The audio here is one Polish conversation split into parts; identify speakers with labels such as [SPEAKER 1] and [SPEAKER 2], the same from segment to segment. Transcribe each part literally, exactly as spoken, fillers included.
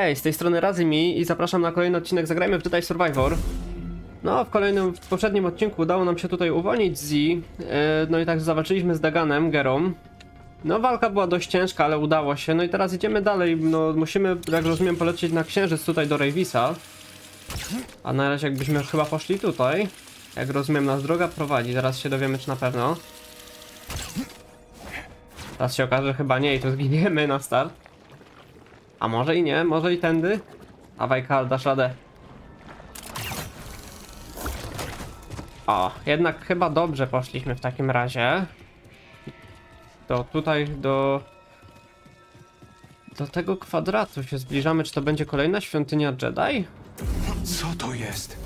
[SPEAKER 1] Hej, z tej strony Razimi i zapraszam na kolejny odcinek Zagrajmy w Jedi Survivor. No, w kolejnym, w poprzednim odcinku udało nam się tutaj uwolnić Z, yy, no i tak zawalczyliśmy z Daganem, Gerą. No, walka była dość ciężka, ale udało się. No i teraz idziemy dalej, no musimy, jak rozumiem, polecieć na Księżyc tutaj do Reyvisa. A na razie jakbyśmy chyba poszli tutaj. Jak rozumiem, nas droga prowadzi, zaraz się dowiemy, czy na pewno. Teraz się okaże, że chyba nie i to zginiemy na start. A może i nie, może i tędy? Dawaj, Karl, dasz radę. O, jednak chyba dobrze poszliśmy w takim razie. To tutaj do... Do tego kwadratu się zbliżamy. Czy to będzie kolejna świątynia Jedi?
[SPEAKER 2] Co to jest?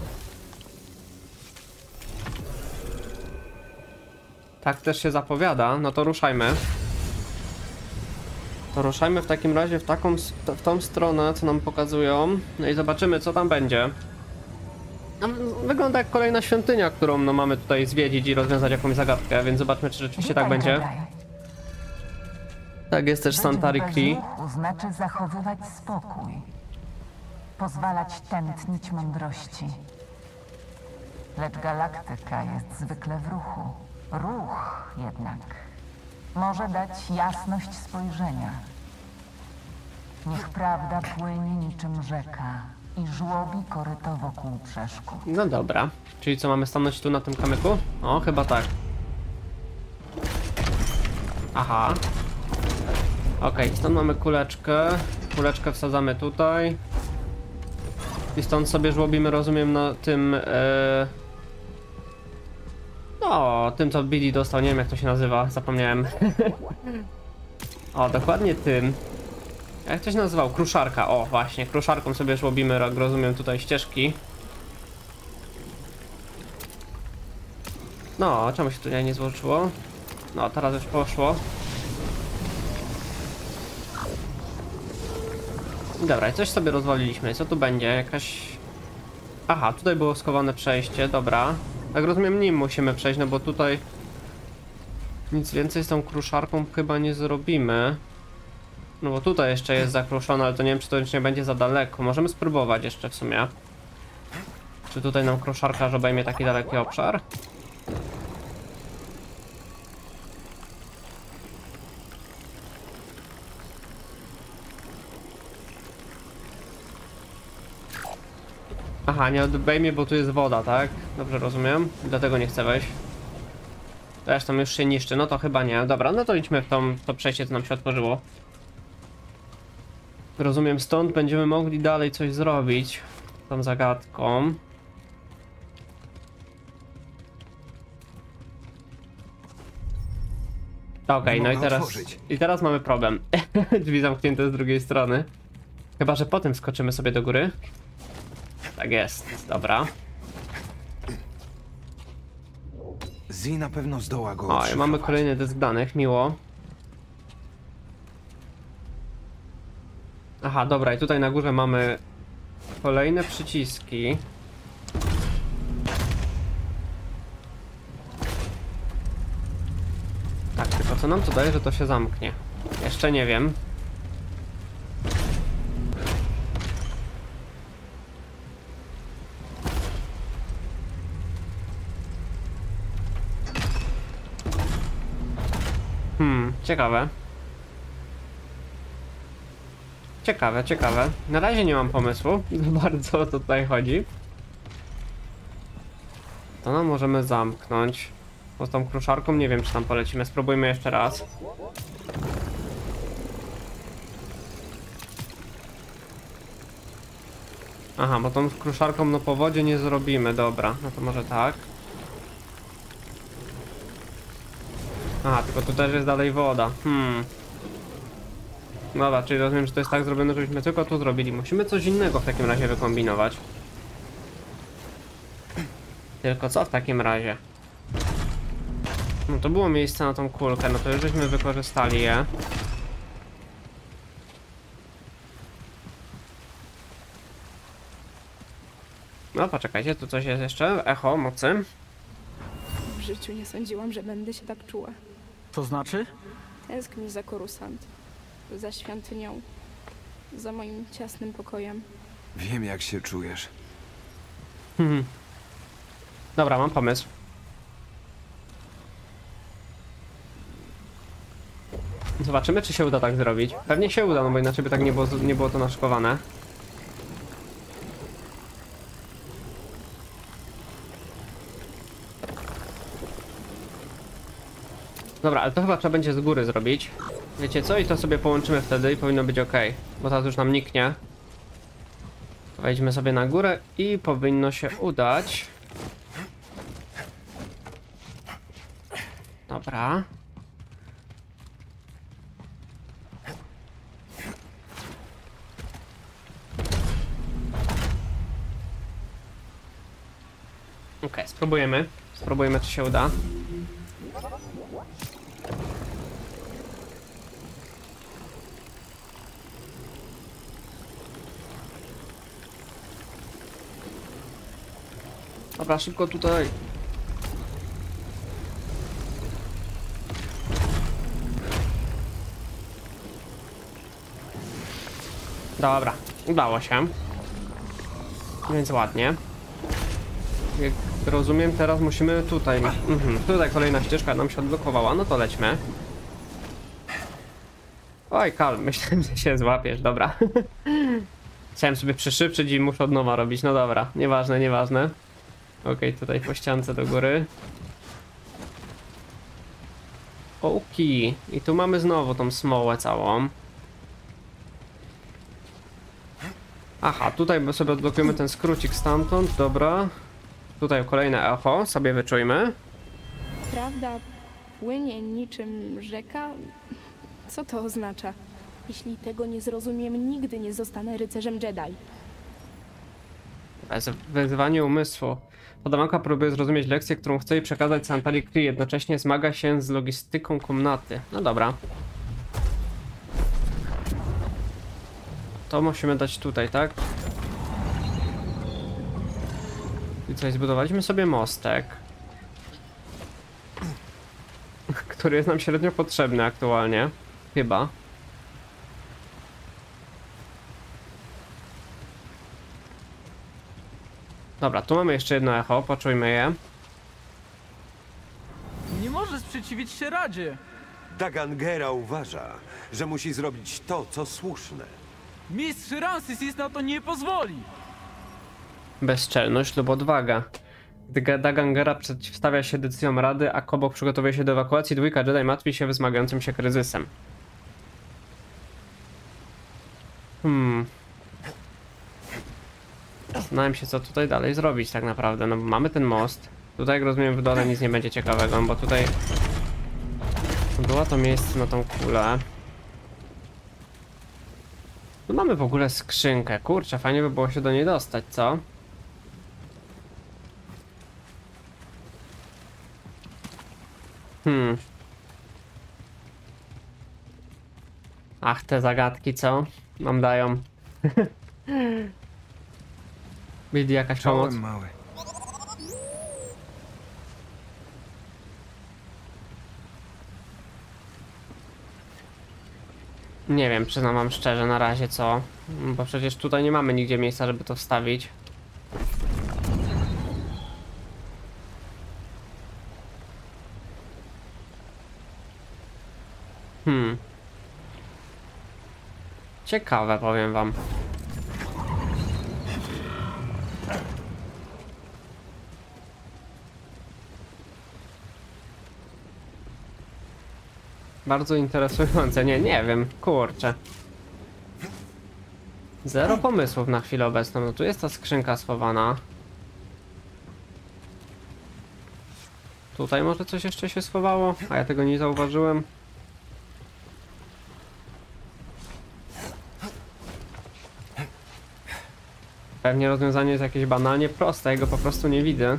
[SPEAKER 1] Tak też się zapowiada. No to ruszajmy. To ruszajmy w takim razie w taką, w tą stronę, co nam pokazują. No i zobaczymy, co tam będzie. No, wygląda jak kolejna świątynia, którą no, mamy tutaj zwiedzić i rozwiązać jakąś zagadkę, więc zobaczmy, czy rzeczywiście tak będzie. Tak, jest też Santari Khri.
[SPEAKER 3] Znaczy zachowywać spokój. Pozwalać tętnić mądrości. Lecz galaktyka jest zwykle w ruchu. Ruch jednak może dać jasność spojrzenia. Niech prawda płynie niczym rzeka i żłobi koryto wokół przeszkód.
[SPEAKER 1] No dobra, czyli co, mamy stanąć tu na tym kamyku? O, chyba tak. Aha. Okej, okay, stąd mamy kuleczkę. Kuleczkę wsadzamy tutaj. I stąd sobie żłobimy, rozumiem, na tym... Yy... No, tym co Billy dostał, nie wiem jak to się nazywa, zapomniałem. O, dokładnie tym. Jak to się nazywał? Kruszarka, o właśnie, kruszarką sobie żłobimy, jak rozumiem, tutaj ścieżki. No, czemu się tutaj nie złożyło? No, teraz już poszło. Dobra, coś sobie rozwaliliśmy, co tu będzie? Jakaś... Aha, tutaj było schowane przejście, dobra. Jak rozumiem, nim musimy przejść, no bo tutaj nic więcej z tą kruszarką chyba nie zrobimy. No bo tutaj jeszcze jest zakruszone, ale to nie wiem, czy to już nie będzie za daleko. Możemy spróbować jeszcze w sumie. Czy tutaj nam kruszarka obejmie taki daleki obszar? Aha, nie odbejmie, bo tu jest woda, tak? Dobrze rozumiem. Dlatego nie chcę wejść. Zresztą już się niszczy, no to chyba nie. Dobra, no to idźmy w tą, to przejście, co nam się otworzyło. Rozumiem, stąd będziemy mogli dalej coś zrobić z tą zagadką. Okej, okay, no i teraz, i teraz mamy problem. Drzwi zamknięte z drugiej strony. Chyba że potem skoczymy sobie do góry. Tak jest, dobra.
[SPEAKER 2] Z na pewno zdoła go
[SPEAKER 1] O, i mamy kolejny dysk danych, miło. Aha, dobra, i tutaj na górze mamy kolejne przyciski. Tak, tylko co nam to daje, że to się zamknie? Jeszcze nie wiem. Hmm, ciekawe. Ciekawe, ciekawe. Na razie nie mam pomysłu, bardzo o to tutaj chodzi. To nam możemy zamknąć. Bo z tą kruszarką nie wiem, czy tam polecimy. Spróbujmy jeszcze raz. Aha, bo tą kruszarką no po wodzie nie zrobimy, dobra. No to może tak. Aha, tylko tu też jest dalej woda. Hmm. Dobra, czyli rozumiem, że to jest tak zrobione, żebyśmy tylko tu zrobili. Musimy coś innego w takim razie wykombinować. Tylko co w takim razie? No to było miejsce na tą kulkę, no to już żeśmy wykorzystali je. No poczekajcie, tu coś jest jeszcze. Echo mocy.
[SPEAKER 4] W życiu nie sądziłam, że będę się tak czuła.
[SPEAKER 5] To znaczy?
[SPEAKER 4] Tęsknię za Coruscant, za świątynią. za moim ciasnym pokojem.
[SPEAKER 2] Wiem, jak się czujesz.
[SPEAKER 1] Hmm. Dobra, mam pomysł. Zobaczymy, czy się uda tak zrobić. Pewnie się uda, no bo inaczej by tak nie było, nie było to naszykowane. Dobra, ale to chyba trzeba będzie z góry zrobić. Wiecie co? I to sobie połączymy wtedy i powinno być ok. Bo teraz już nam niknie. Wejdźmy sobie na górę i powinno się udać. Dobra. Ok, spróbujemy. Spróbujemy, czy się uda. Dobra, szybko tutaj. Dobra, udało się. Więc ładnie. Jak rozumiem, teraz musimy tutaj. Mhm, tutaj kolejna ścieżka nam się odblokowała, no to lećmy. Oj, Kal, myślałem, że się złapiesz, dobra. Chciałem sobie przyszypczyć i muszę od nowa robić, no dobra, nieważne, nieważne. Okej, okay, tutaj po ściance do góry. Oki, i tu mamy znowu tą smołę całą. Aha, tutaj sobie odblokujemy ten skrócik stamtąd, dobra. Tutaj kolejne echo, sobie wyczujmy.
[SPEAKER 4] Prawda płynie niczym rzeka? Co to oznacza? Jeśli tego nie zrozumiem, nigdy nie zostanę rycerzem Jedi.
[SPEAKER 1] Bez wyzwanie umysłu. Podawanka próbuje zrozumieć lekcję, którą chce jej przekazać Santali Khri, jednocześnie zmaga się z logistyką komnaty. No dobra. To musimy dać tutaj, tak? I coś, zbudowaliśmy sobie mostek, który jest nam średnio potrzebny aktualnie. Chyba. Dobra, tu mamy jeszcze jedno echo, poczujmy je.
[SPEAKER 5] Nie może sprzeciwić się Radzie.
[SPEAKER 6] Dagangera uważa, że musi zrobić to, co słuszne.
[SPEAKER 5] Mistrz Ramses jest na to nie pozwoli.
[SPEAKER 1] Bezczelność lub odwaga. Gdy Dagangera przeciwstawia się decyzjom Rady, a Kobok przygotowuje się do ewakuacji, dwójka Jedi martwi się wzmagającym się kryzysem. Hmm. Zastanawiam się, co tutaj dalej zrobić tak naprawdę. No bo mamy ten most. Tutaj, jak rozumiem, w dole nic nie będzie ciekawego, bo tutaj było to miejsce na tą kulę. Tu mamy w ogóle skrzynkę. Kurczę, fajnie by było się do niej dostać, co? Hmm. Ach, te zagadki, co nam dają? Billy, jakaś pomoc?
[SPEAKER 2] Czołem, mały.
[SPEAKER 1] Nie wiem, przyznam wam szczerze na razie co. Bo przecież tutaj nie mamy nigdzie miejsca, żeby to wstawić. Hmm. Ciekawe, powiem wam. Bardzo interesujące, nie, nie wiem, kurczę. Zero pomysłów na chwilę obecną, no tu jest ta skrzynka schowana. Tutaj może coś jeszcze się schowało, a ja tego nie zauważyłem. Pewnie rozwiązanie jest jakieś banalnie proste, ja go po prostu nie widzę.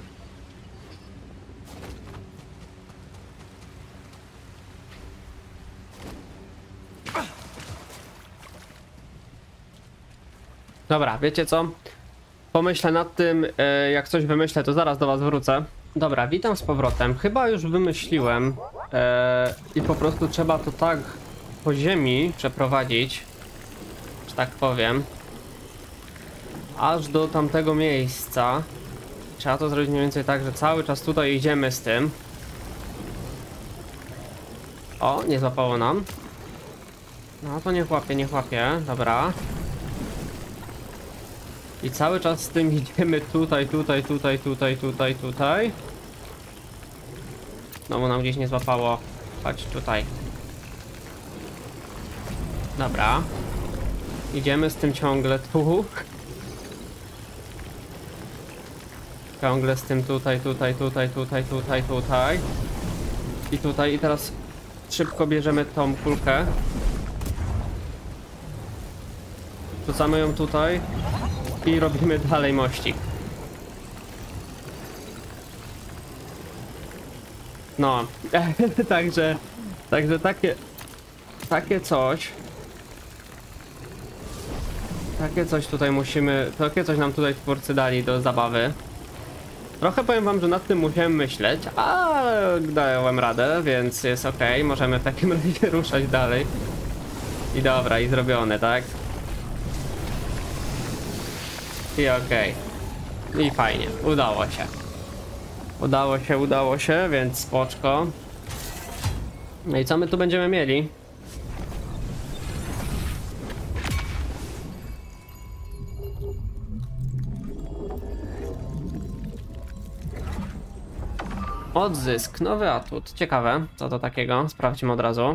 [SPEAKER 1] Dobra, wiecie co? Pomyślę nad tym, e, jak coś wymyślę, to zaraz do was wrócę. Dobra, witam z powrotem. Chyba już wymyśliłem e, i po prostu trzeba to tak po ziemi przeprowadzić, że tak powiem. Aż do tamtego miejsca. Trzeba to zrobić mniej więcej tak, że cały czas tutaj idziemy z tym. O, nie złapało nam. No to niech łapie, niech łapie, dobra. I cały czas z tym idziemy tutaj, tutaj, tutaj, tutaj, tutaj, tutaj. No bo nam gdzieś nie złapało. Chodź tutaj. Dobra. Idziemy z tym ciągle tu. Ciągle z tym tutaj, tutaj, tutaj, tutaj, tutaj, tutaj. I tutaj. I teraz szybko bierzemy tą kulkę. Wrzucamy ją tutaj. I robimy dalej mościk. No. Także... Także takie... Takie coś... Takie coś tutaj musimy... Takie coś nam tutaj twórcy dali do zabawy. Trochę powiem wam, że nad tym musiałem myśleć, a dałem radę, więc jest ok. Możemy w takim razie ruszać dalej. I dobra, i zrobione, tak? I okej. Okay. I fajnie, udało się. Udało się, udało się, więc spoczko. No i co my tu będziemy mieli? Odzysk, nowy atut. Ciekawe, co to takiego? Sprawdźmy od razu.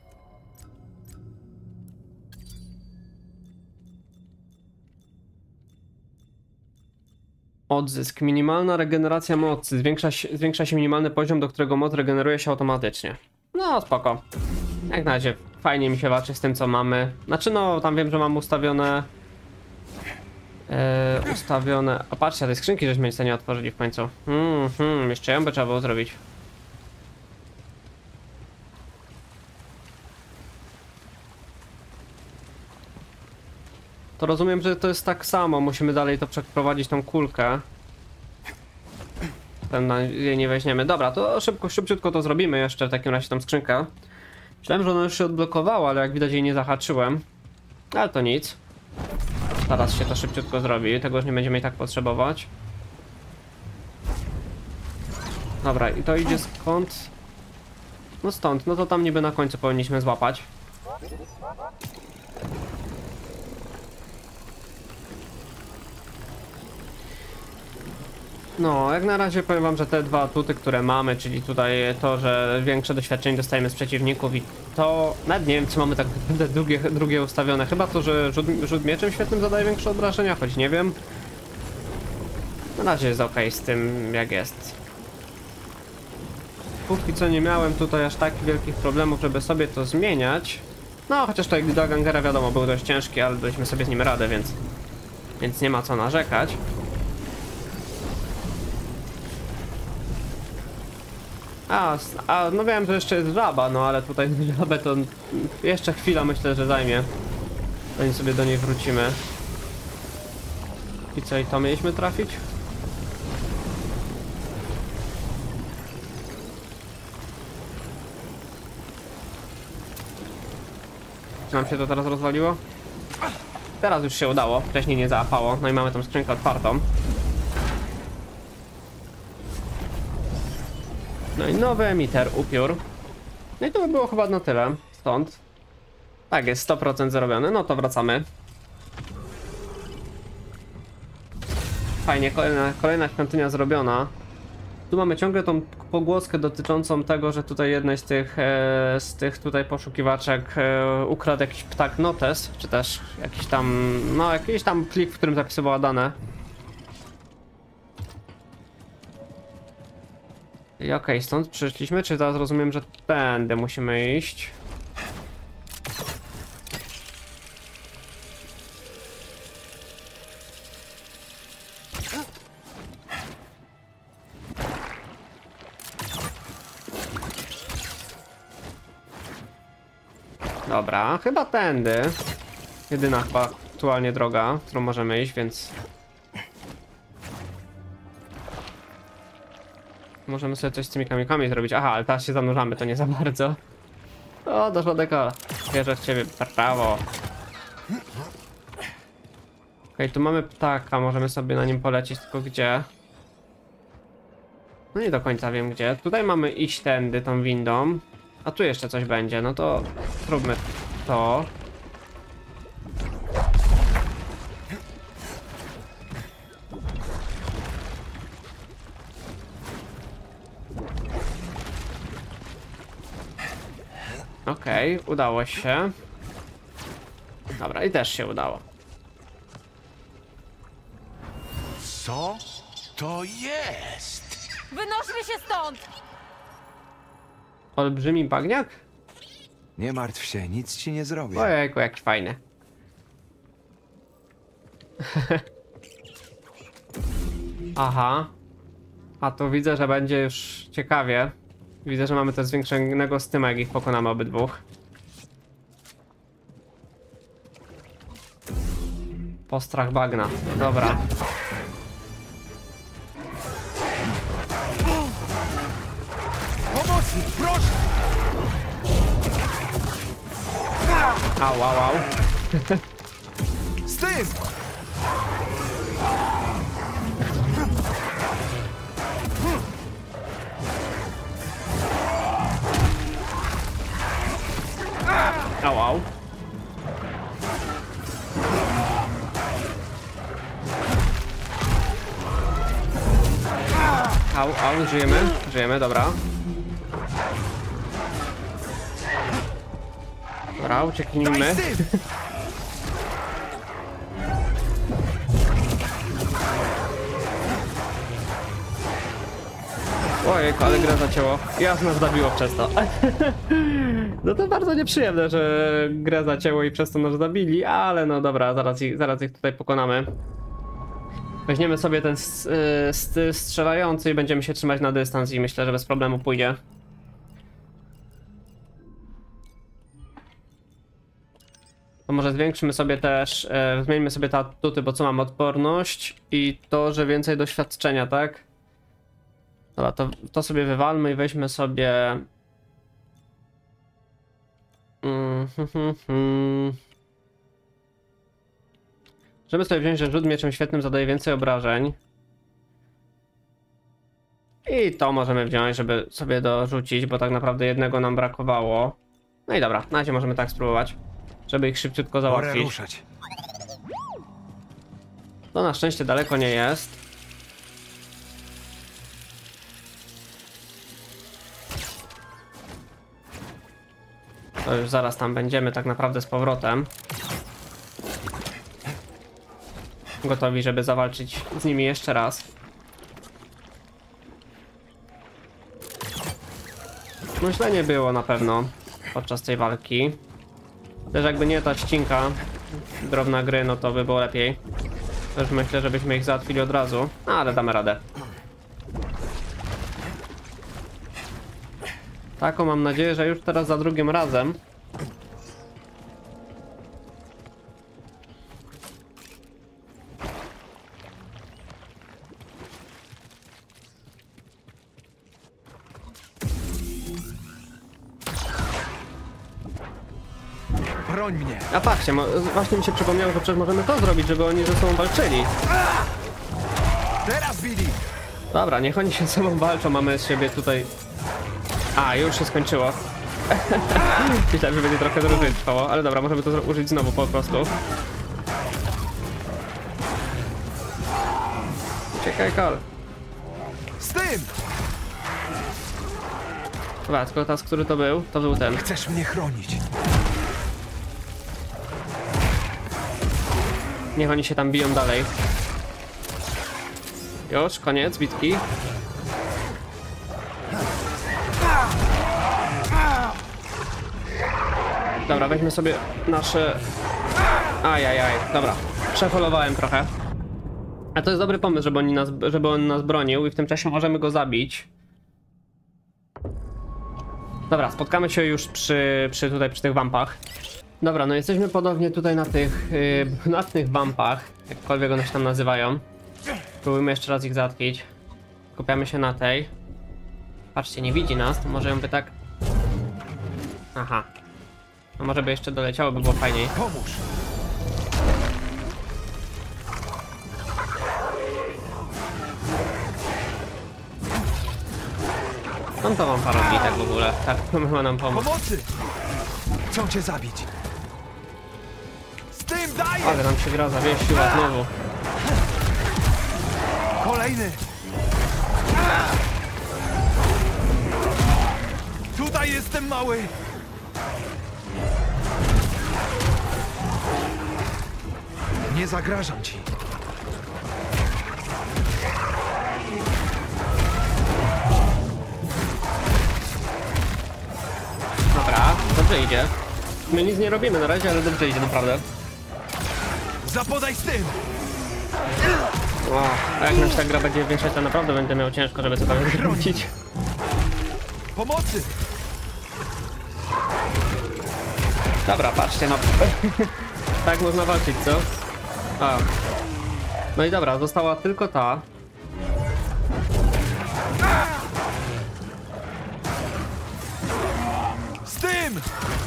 [SPEAKER 1] Odzysk. Minimalna regeneracja mocy. Zwiększa się, zwiększa się minimalny poziom, do którego moc regeneruje się automatycznie. No, spoko. Jak na razie fajnie mi się walczy z tym, co mamy. Znaczy, no, tam wiem, że mam ustawione... Yy, ustawione... O, patrzcie, tej skrzynki żeśmy nic nie otworzyli w końcu. Hmm, hmm, jeszcze ją by trzeba było zrobić. To rozumiem, że to jest tak samo. Musimy dalej to przeprowadzić, tą kulkę. Ten jej nie weźmiemy. Dobra, to szybko, szybciutko to zrobimy jeszcze w takim razie tą skrzynkę. Myślałem, że ona już się odblokowała, ale jak widać jej nie zahaczyłem. Ale to nic. Zaraz się to szybciutko zrobi. Tego już nie będziemy i tak potrzebować. Dobra, i to idzie skąd? No stąd. No to tam niby na końcu powinniśmy złapać. No, jak na razie powiem wam, że te dwa atuty, które mamy, czyli tutaj to, że większe doświadczenie dostajemy z przeciwników i to... Nawet nie wiem, czy mamy tak naprawdę drugie, drugie ustawione. Chyba to, że rzut, rzut mieczem świetnym zadaje większe obrażenia, choć nie wiem. Na razie jest ok z tym, jak jest. Póki co nie miałem tutaj aż tak wielkich problemów, żeby sobie to zmieniać. No, chociaż tutaj do gangera wiadomo, był dość ciężki, ale daliśmy sobie z nim radę, więc... Więc nie ma co narzekać. A, a, no wiem, że jeszcze jest żaba, no ale tutaj żabę to jeszcze chwila myślę, że zajmie. Zanim sobie do niej wrócimy. I co, i to mieliśmy trafić? Czy nam się to teraz rozwaliło? Teraz już się udało, wcześniej nie załapało, no i mamy tą skrzynkę otwartą. No i nowy emiter, upiór. No i to by było chyba na tyle, stąd. Tak, jest sto procent zrobione, no to wracamy. Fajnie, kolejna, kolejna świątynia zrobiona. Tu mamy ciągle tą pogłoskę dotyczącą tego, że tutaj jednej z tych, e, z tych tutaj poszukiwaczek e, ukradł jakiś ptak notes, czy też jakiś tam, no jakiś tam plik, w którym zapisywała dane. I okej, okay, stąd przyszliśmy, czy teraz rozumiem, że tędy musimy iść? Dobra, chyba tędy. Jedyna chyba aktualnie droga, którą możemy iść, więc... Możemy sobie coś z tymi kamikami zrobić. Aha, ale teraz się zanurzamy, to nie za bardzo. O, doszło do kola. Wierzę w ciebie, brawo. Okej, tu mamy ptaka, możemy sobie na nim polecieć, tylko gdzie? No nie do końca wiem gdzie. Tutaj mamy iść tędy, tą windą. A tu jeszcze coś będzie, no to zróbmy to. Okej, okay, udało się. Dobra, i też się udało.
[SPEAKER 2] Co to jest?
[SPEAKER 7] Wynośmy się stąd!
[SPEAKER 1] Olbrzymi bagniak?
[SPEAKER 2] Nie martw się, nic ci nie zrobię.
[SPEAKER 1] Ojejku, jaki fajny. Aha. A tu widzę, że będzie już ciekawie. Widzę, że mamy też zwiększonego styma, jak ich pokonamy obydwóch. Postrach bagna. Dobra.
[SPEAKER 2] Pomocy, proszę!
[SPEAKER 1] Au, au, au.
[SPEAKER 2] Z tym!
[SPEAKER 1] Au, au. Au, au, żyjemy, żyjemy, dobra. Dobra, ucieknijmy. Ojejku, ale gra zacięło. Jasno zabiło przez to. No to bardzo nieprzyjemne, że grę zacięło i przez to nas zabili, ale no dobra, zaraz ich, zaraz ich tutaj pokonamy. Weźmiemy sobie ten styl strzelający i będziemy się trzymać na dystans i myślę, że bez problemu pójdzie. To może zwiększymy sobie też, e, zmieńmy sobie te atuty, bo co mam? Odporność i to, że więcej doświadczenia, tak? Dobra, to, to sobie wywalmy i weźmy sobie... Mm, hmm, hmm, hmm. Żeby sobie wziąć, że rzut mieczem świetnym zadaje więcej obrażeń. I to możemy wziąć, żeby sobie dorzucić, bo tak naprawdę jednego nam brakowało. No i dobra, na razie możemy tak spróbować, żeby ich szybciutko
[SPEAKER 2] Pora
[SPEAKER 1] załatwić.
[SPEAKER 2] ruszać.
[SPEAKER 1] To na szczęście daleko nie jest. To już zaraz tam będziemy tak naprawdę z powrotem. Gotowi, żeby zawalczyć z nimi jeszcze raz. No źle nie było na pewno podczas tej walki. Też jakby nie ta ścinka drobna gry, no to by było lepiej. Też myślę, żebyśmy ich załatwili od razu, no, ale damy radę. Taką mam nadzieję, że już teraz za drugim razem.
[SPEAKER 2] Broń mnie!
[SPEAKER 1] A patrzcie, właśnie mi się przypomniało, że przecież możemy to zrobić, żeby oni ze sobą walczyli.
[SPEAKER 2] Teraz, Billy!
[SPEAKER 1] Dobra, niech oni się ze sobą walczą, mamy z siebie tutaj... A, już się skończyło. Myślałem, że będzie trochę dłużej trwało, ale dobra, możemy to użyć znowu po prostu. Czekaj, Kol.
[SPEAKER 2] Z tym!
[SPEAKER 1] Dobra, tylko teraz, który to był? To był ten.
[SPEAKER 2] Chcesz mnie chronić.
[SPEAKER 1] Niech oni się tam biją dalej. Już, koniec bitki. Dobra, weźmy sobie nasze... Ajajaj, dobra. Przeholowałem trochę. A to jest dobry pomysł, żeby, oni nas, żeby on nas bronił i w tym czasie możemy go zabić. Dobra, spotkamy się już przy, przy tutaj przy tych wampach. Dobra, no jesteśmy podobnie tutaj na tych yy, na tych wampach, jakkolwiek one się tam nazywają. Spróbujmy jeszcze raz ich załatwić. Skupiamy się na tej. Patrzcie, nie widzi nas, to może ją by tak... Aha. No może by jeszcze doleciało, by było fajniej.
[SPEAKER 2] Pomóż!
[SPEAKER 1] No to mam parę bitek w ogóle. Tak, to ma nam pomóc.
[SPEAKER 2] Pomocy! Chcą cię zabić. Z tym daję!
[SPEAKER 1] Ale nam się gra zawiesiła znowu.
[SPEAKER 2] Kolejny! Tutaj jestem, mały! Nie zagrażam ci.
[SPEAKER 1] Dobra, dobrze idzie. My nic nie robimy na razie, ale dobrze idzie naprawdę.
[SPEAKER 2] Zapodaj z tym!
[SPEAKER 1] O, a jak nam się ta gra będzie wieszać, to naprawdę będę miał ciężko, żeby cokolwiek zrobić.
[SPEAKER 2] Pomocy!
[SPEAKER 1] Dobra, patrzcie, no. Tak można walczyć, co? A. No i dobra, została tylko ta.
[SPEAKER 2] Z tym!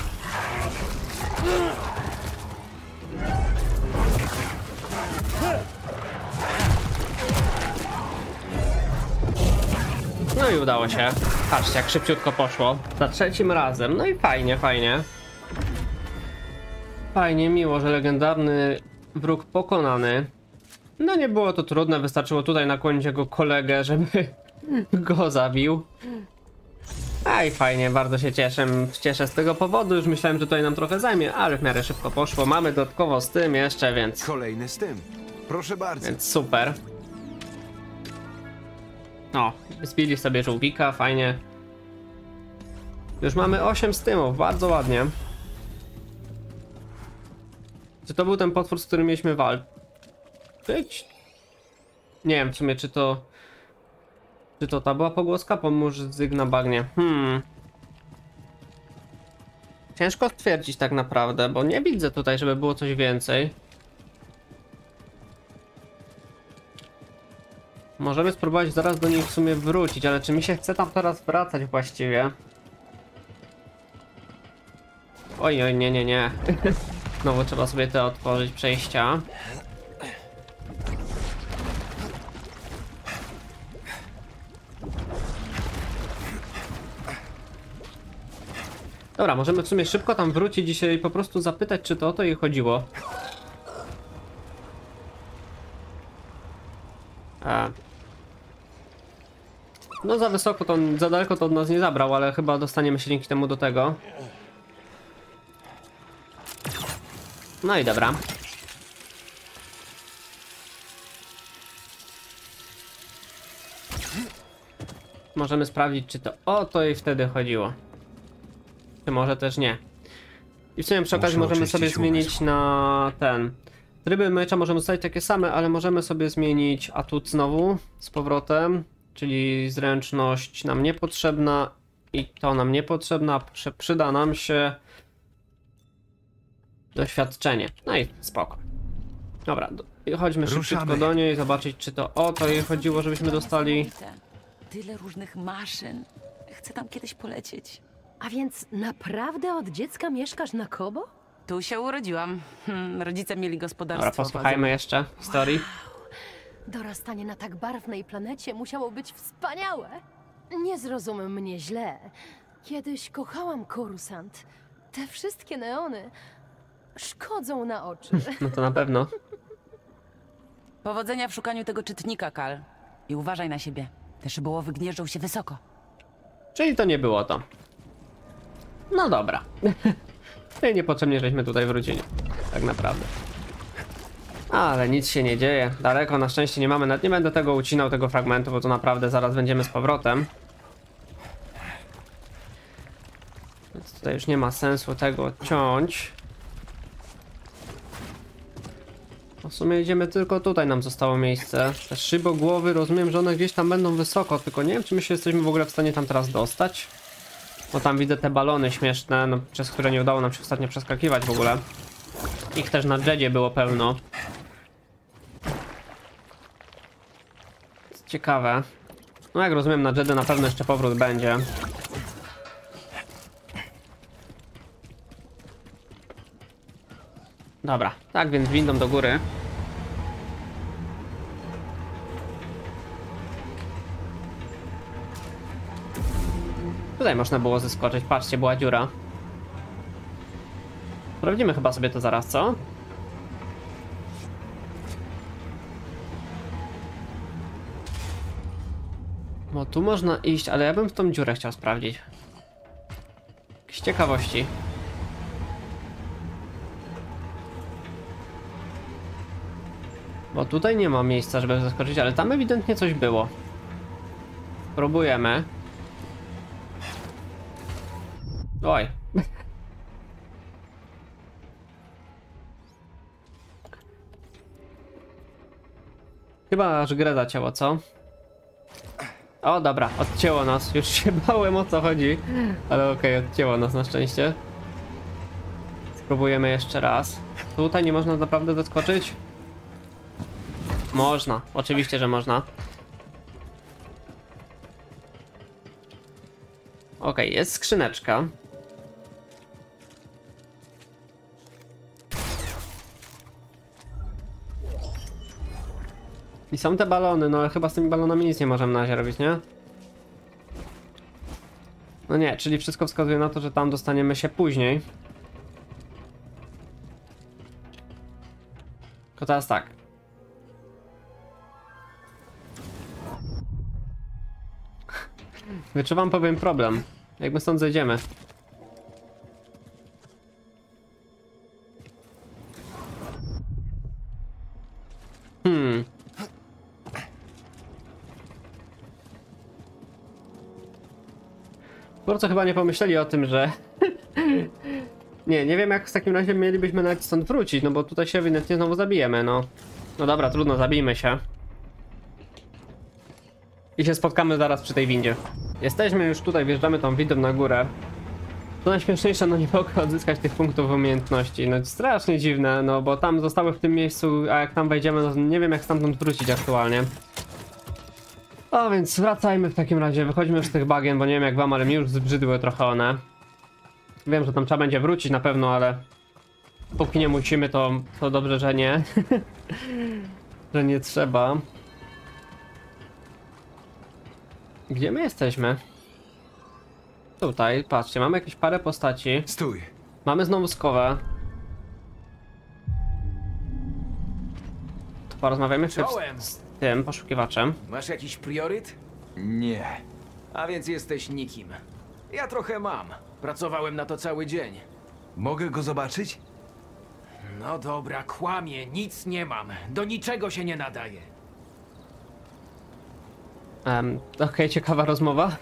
[SPEAKER 1] No i udało się. Patrzcie, jak szybciutko poszło. Za trzecim razem. No i fajnie, fajnie. Fajnie, miło, że legendarny wróg pokonany. No nie było to trudne, wystarczyło tutaj nakłonić jego kolegę, żeby go zabił. A i fajnie, bardzo się cieszę, cieszę z tego powodu. Już myślałem, że tutaj nam trochę zajmie, ale w miarę szybko poszło. Mamy dodatkowo z tym jeszcze, więc,
[SPEAKER 6] Kolejny z tym. Proszę bardzo.
[SPEAKER 1] więc super. O, zbili sobie żółwika, fajnie. Już mamy osiem stymów, bardzo ładnie. Czy to był ten potwór, z którym mieliśmy walczyć? Nie wiem w sumie, czy to... Czy to ta była pogłoska? Pomóż zyg na bagnie. Hmm. Ciężko stwierdzić tak naprawdę, bo nie widzę tutaj, żeby było coś więcej. Możemy spróbować zaraz do niej w sumie wrócić, ale czy mi się chce tam teraz wracać właściwie? Oj, oj, nie, nie, nie. Znowu trzeba sobie te otworzyć przejścia. Dobra, możemy w sumie szybko tam wrócić i się po prostu zapytać, czy to o to jej chodziło. A. No za wysoko to, za daleko to od nas nie zabrał, ale chyba dostaniemy się dzięki temu do tego. No i dobra. Możemy sprawdzić, czy to o to jej wtedy chodziło. Czy może też nie. I w sumie przy okazji
[SPEAKER 6] Muszę
[SPEAKER 1] możemy sobie
[SPEAKER 6] oczyścić
[SPEAKER 1] zmienić
[SPEAKER 6] umysł.
[SPEAKER 1] na ten. Tryby mecza możemy zostawić takie same, ale możemy sobie zmienić atut znowu z powrotem. Czyli zręczność nam niepotrzebna i to nam niepotrzebna. Przyda nam się doświadczenie. No i spoko. Dobra, do, chodźmy szybciutko
[SPEAKER 2] Ruszamy.
[SPEAKER 1] do niej, zobaczyć, czy to o to jej chodziło, żebyśmy dostali.
[SPEAKER 8] Niesamowite. Tyle różnych maszyn. Chcę tam kiedyś polecieć.
[SPEAKER 7] A więc naprawdę od dziecka mieszkasz na Kobo?
[SPEAKER 8] Tu się urodziłam. Hmm, rodzice mieli gospodarstwo.
[SPEAKER 1] Dobra, posłuchajmy jeszcze historii.
[SPEAKER 7] Dorastanie na tak barwnej planecie musiało być wspaniałe. Nie zrozum mnie źle. Kiedyś kochałam Coruscant. Te wszystkie neony szkodzą na oczy.
[SPEAKER 1] No to na pewno.
[SPEAKER 8] Powodzenia w szukaniu tego czytnika, Kal. I uważaj na siebie. Te szybołowy gnieżdżą się wysoko.
[SPEAKER 1] Czyli to nie było to. No dobra. No i niepotrzebnie żeśmy tutaj wrócili. Tak naprawdę. Ale nic się nie dzieje. Daleko na szczęście nie mamy. Nawet nie będę tego ucinał, tego fragmentu, bo to naprawdę zaraz będziemy z powrotem. Więc tutaj już nie ma sensu tego ciąć. W sumie idziemy tylko tutaj, nam zostało miejsce. Te szybogłowy, rozumiem, że one gdzieś tam będą wysoko, tylko nie wiem, czy my się jesteśmy w ogóle w stanie tam teraz dostać. Bo tam widzę te balony śmieszne, no, przez które nie udało nam się ostatnio przeskakiwać w ogóle. Ich też na Jedzie było pełno. Ciekawe. No jak rozumiem, na Jedzie na pewno jeszcze powrót będzie. Dobra, tak więc windą do góry. Tutaj można było zeskoczyć, patrzcie, była dziura. Sprawdzimy chyba sobie to zaraz, co? Bo tu można iść, ale ja bym w tą dziurę chciał sprawdzić. Z ciekawości. Bo tutaj nie ma miejsca, żeby zaskoczyć, ale tam ewidentnie coś było. Spróbujemy. Oj. Chyba aż grę zacięło, co? O, dobra, odcięło nas. Już się bałem, o co chodzi. Ale okej, okay, odcięło nas na szczęście. Spróbujemy jeszcze raz. Tutaj nie można naprawdę doskoczyć? Można, oczywiście, że można. Okej, okay, jest skrzyneczka. I są te balony, no ale chyba z tymi balonami nic nie możemy na razie robić, nie? No nie, czyli wszystko wskazuje na to, że tam dostaniemy się później. Tylko teraz tak. Wyczuwam pewien problem. Jak my stąd zejdziemy? Hmm. Twórcy chyba nie pomyśleli o tym, że... nie, nie wiem jak w takim razie mielibyśmy nawet stąd wrócić, no bo tutaj się ewidentnie znowu zabijemy, no. No dobra, trudno, zabijmy się. I się spotkamy zaraz przy tej windzie. Jesteśmy już tutaj, wjeżdżamy tą windą na górę. To najśmieszniejsze, no nie mogę odzyskać tych punktów umiejętności. No strasznie dziwne, no bo tam zostały w tym miejscu, a jak tam wejdziemy, no nie wiem jak stamtąd wrócić aktualnie. A więc wracajmy w takim razie, wychodzimy już z tych bagien, bo nie wiem jak wam, ale mi już zbrzydły trochę one. Wiem, że tam trzeba będzie wrócić na pewno, ale póki nie musimy, to, to dobrze, że nie. Że nie trzeba. Gdzie my jesteśmy? Tutaj, patrzcie, mamy jakieś parę postaci.
[SPEAKER 2] Stój.
[SPEAKER 1] Mamy znowu skowę. To porozmawiamy jeszcze
[SPEAKER 9] Czołem.
[SPEAKER 1] z tym poszukiwaczem.
[SPEAKER 9] Masz jakiś prioryt?
[SPEAKER 2] Nie.
[SPEAKER 9] A więc jesteś nikim. Ja trochę mam. Pracowałem na to cały dzień.
[SPEAKER 2] Mogę go zobaczyć?
[SPEAKER 9] No dobra, kłamie, nic nie mam. Do niczego się nie nadaje.
[SPEAKER 1] Um, Okej, okay, ciekawa rozmowa.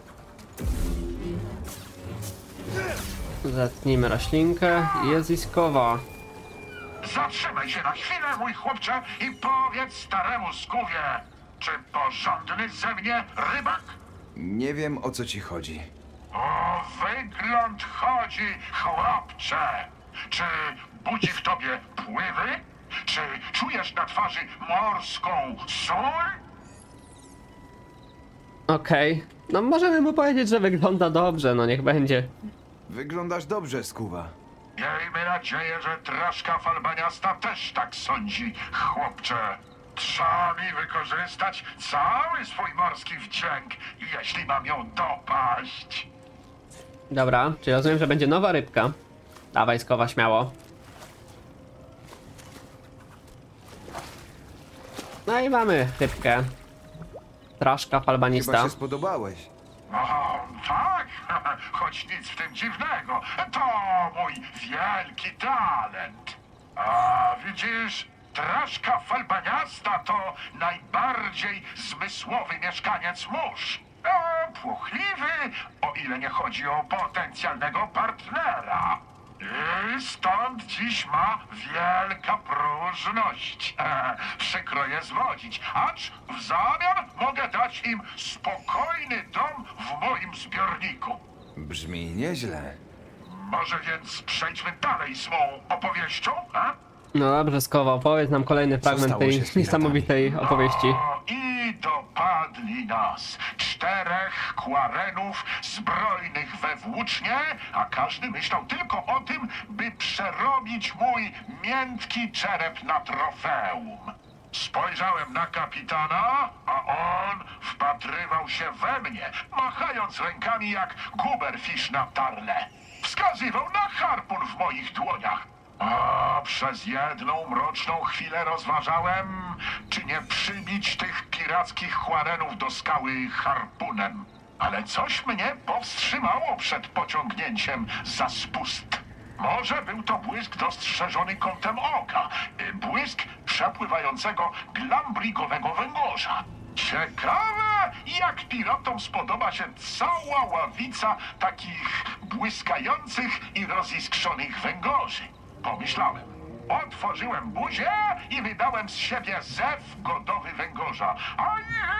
[SPEAKER 1] Zetnijmy roślinkę. Jest i skowa.
[SPEAKER 10] Zatrzymaj się na chwilę, mój chłopcze, i powiedz staremu skówie, czy porządny ze mnie rybak?
[SPEAKER 2] Nie wiem o co ci chodzi.
[SPEAKER 10] O wygląd chodzi, chłopcze. Czy budzi w tobie pływy? Czy czujesz na twarzy morską sól?
[SPEAKER 1] Okej, okay. No możemy mu powiedzieć, że wygląda dobrze, no niech będzie.
[SPEAKER 2] Wyglądasz dobrze, Skuwa.
[SPEAKER 10] Miejmy nadzieję, że Traszka Falbaniasta też tak sądzi, chłopcze. Trzeba mi wykorzystać cały swój morski wdzięk, jeśli mam ją dopaść.
[SPEAKER 1] Dobra, czyli rozumiem, że będzie nowa rybka. Dawaj, skowa, śmiało. No i mamy rybkę. Traszka Falbanista.
[SPEAKER 2] Chyba się spodobałeś.
[SPEAKER 10] O, tak? Choć nic w tym dziwnego. To mój wielki talent. A widzisz, Traszka Falbaniasta to najbardziej zmysłowy mieszkaniec mórz. O, płochliwy, o ile nie chodzi o potencjalnego partnera. I stąd dziś ma wielka próżność. E, przykro je zwodzić, acz w zamian mogę dać im spokojny dom w moim zbiorniku.
[SPEAKER 2] Brzmi nieźle.
[SPEAKER 10] Może więc przejdźmy dalej z mą opowieścią, a?
[SPEAKER 1] No dobrze, skowa, opowiedz nam kolejny fragment
[SPEAKER 2] stało
[SPEAKER 1] tej
[SPEAKER 2] się z piratami?
[SPEAKER 1] niesamowitej opowieści.
[SPEAKER 10] O, i dopadli nas. Czterech kłarenów zbrojnych we włócznie, a każdy myślał tylko o tym, by przerobić mój miętki czerep na trofeum. Spojrzałem na kapitana, a on wpatrywał się we mnie, machając rękami jak guberfisz na tarle. Wskazywał na harpun w moich dłoniach. A przez jedną mroczną chwilę rozważałem, czy nie przybić tych pirackich chłarenów do skały harpunem. Ale coś mnie powstrzymało przed pociągnięciem za spust. Może był to błysk dostrzeżony kątem oka. Błysk przepływającego glambrigowego węgorza. Ciekawe, jak piratom spodoba się cała ławica takich błyskających i roziskrzonych węgorzy. Pomyślałem. Otworzyłem buzię i wydałem z siebie zew godowy węgorza. A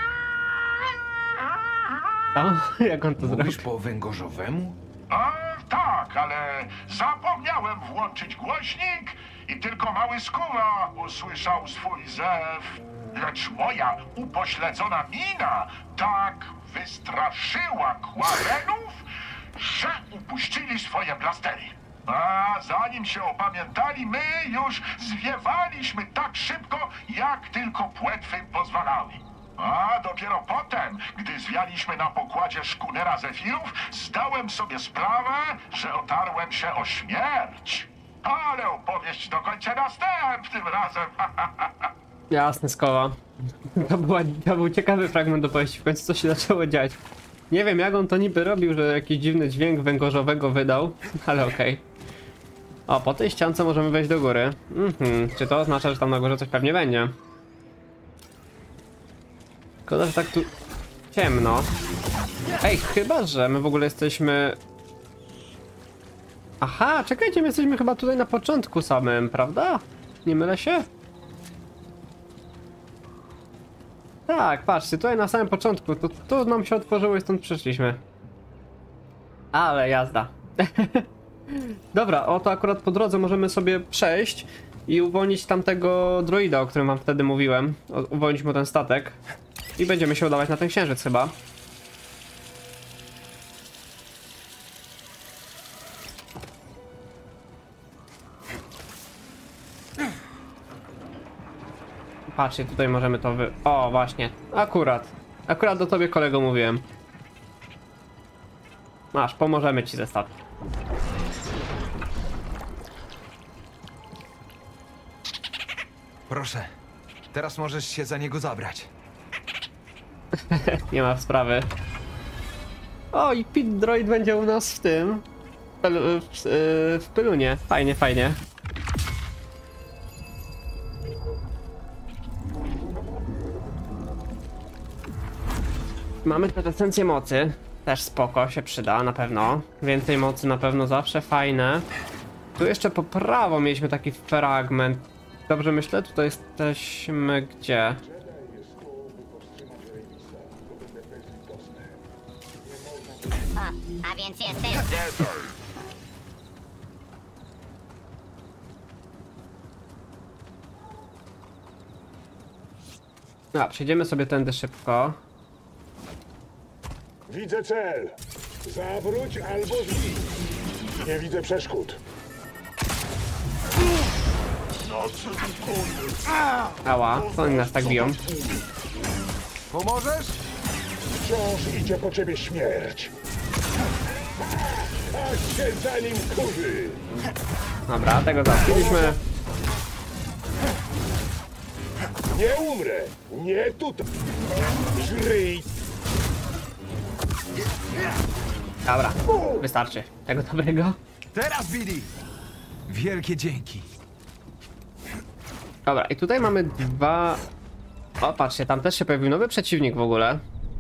[SPEAKER 1] A, jak on to zrobił?
[SPEAKER 2] Mówisz po węgorzowemu?
[SPEAKER 10] A, tak, ale zapomniałem włączyć głośnik i tylko mały Skuwa usłyszał swój zew. Lecz moja upośledzona mina tak wystraszyła Chłarenów, że upuścili swoje blastery. A zanim się opamiętali, my już zwiewaliśmy tak szybko, jak tylko płetwy pozwalały. A dopiero potem, gdy zwialiśmy na pokładzie szkunera Zefirów, zdałem sobie sprawę, że otarłem się o śmierć. Ale opowieść dokończę następnym razem.
[SPEAKER 1] Jasne, Skowa. To, była, to był ciekawy fragment opowieści, w końcu co się zaczęło dziać. Nie wiem, jak on to niby robił, że jakiś dziwny dźwięk węgorzowego wydał, ale okej. Okay. O, po tej ściance możemy wejść do góry. Mhm, czy to oznacza, że tam na górze coś pewnie będzie? Szkoda, że tak tu ciemno. Ej, chyba, że my w ogóle jesteśmy... Aha, czekajcie, my jesteśmy chyba tutaj na początku samym, prawda? Nie mylę się? Tak, patrzcie, tutaj na samym początku, to tu nam się otworzyło i stąd przyszliśmy. Ale jazda. Dobra, oto akurat po drodze możemy sobie przejść i uwolnić tamtego droida, o którym wam wtedy mówiłem. Uwolnić mu ten statek. I będziemy się udawać na ten księżyc chyba. Patrzcie, tutaj możemy to wy... O, właśnie. Akurat. Akurat do tobie, kolego, mówiłem. Masz, pomożemy ci ze statkiem.
[SPEAKER 2] Proszę. Teraz możesz się za niego zabrać.
[SPEAKER 1] Nie ma sprawy. O, i Pit Droid będzie u nas w tym. W, pelu, w, w Pylunie. Fajnie, fajnie. Mamy tę esencję mocy. Też spoko, się przyda na pewno. Więcej mocy na pewno zawsze fajne. Tu jeszcze po prawo mieliśmy taki fragment. Dobrze myślę? Tutaj jesteśmy gdzie?
[SPEAKER 11] A, a więc jesteś...
[SPEAKER 1] A, przejdziemy sobie tędy szybko.
[SPEAKER 12] Widzę cel. Zawróć albo zbij. Nie widzę przeszkód.
[SPEAKER 1] Ała, co oni nas tak biją?
[SPEAKER 2] Pomożesz?
[SPEAKER 12] Wciąż idzie po ciebie śmierć. A się za nim kurzy.
[SPEAKER 1] Dobra, tego załatwiliśmy.
[SPEAKER 12] Nie umrę. Nie tutaj. Żryj.
[SPEAKER 1] Dobra, wystarczy. Tego dobrego.
[SPEAKER 2] Teraz, Billy! Wielkie dzięki.
[SPEAKER 1] Dobra, i tutaj mamy dwa... O, patrzcie, tam też się pojawił nowy przeciwnik w ogóle.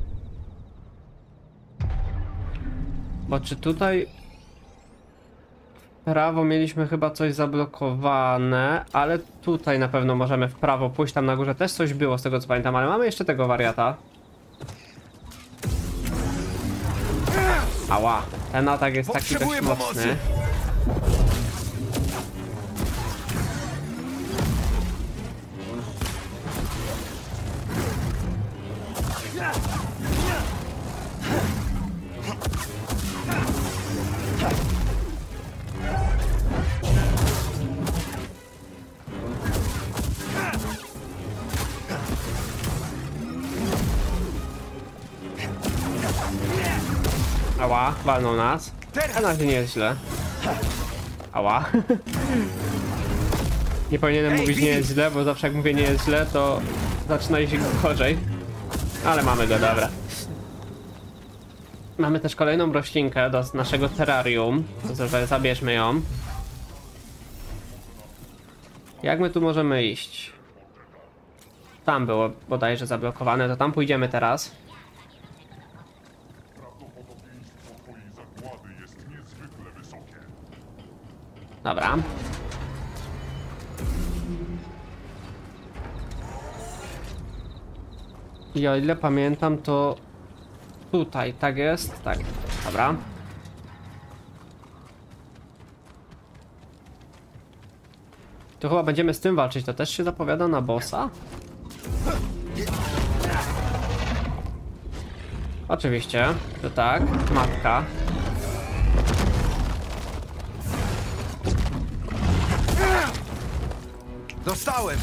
[SPEAKER 1] Bo czy tutaj... W prawo mieliśmy chyba coś zablokowane, ale tutaj na pewno możemy w prawo pójść, tam na górze też coś było z tego co pamiętam, ale mamy jeszcze tego wariata. Ała, ten atak jest taki dość mocny. Ała, walnął nas. A na razie nie jest źle. Ała. Nie powinienem mówić nie jest źle, bo zawsze jak mówię nie jest źle, to zaczyna iść gorzej. Ale mamy go, dobra. Mamy też kolejną roślinkę do naszego terrarium. To zabierzmy ją. Jak my tu możemy iść? Tam było bodajże zablokowane, to tam pójdziemy teraz. Dobra. I o ile pamiętam, to tutaj, tak jest? Tak, dobra. To chyba będziemy z tym walczyć, to też się zapowiada na bossa? Oczywiście, to tak, matka.
[SPEAKER 2] Dostałem!